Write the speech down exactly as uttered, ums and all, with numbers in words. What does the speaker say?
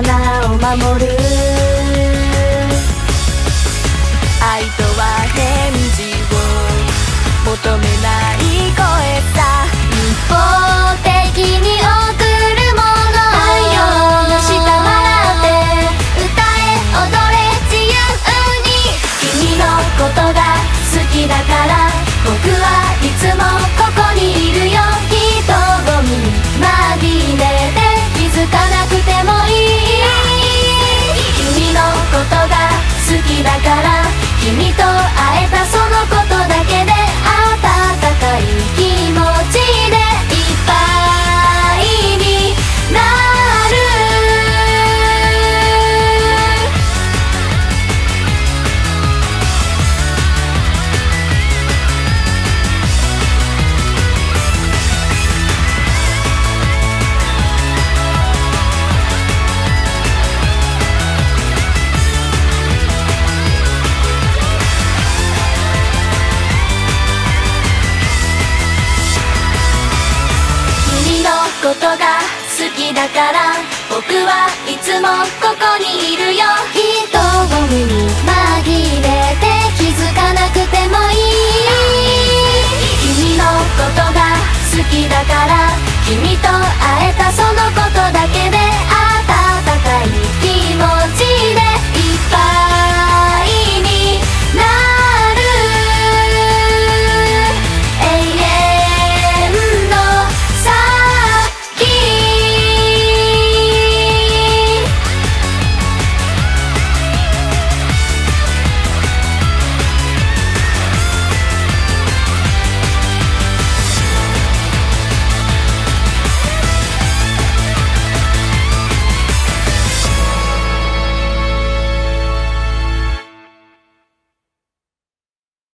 花を守る。愛とは返事を求めない声さ。 一方的に送るものを太陽の下笑って歌え踊れ自由に。 君のことが好きだから僕はいつもここにいるよ。人混みに紛れて気づかなくてもいい。君のことが好きだから君と会えたそのことだけで温かい気持ちでいっぱいになる。君のことが好きだから僕はいつもここにいるよ。 人混みに紛れて気づかなくてもいい。 君のことが好きだから君と会え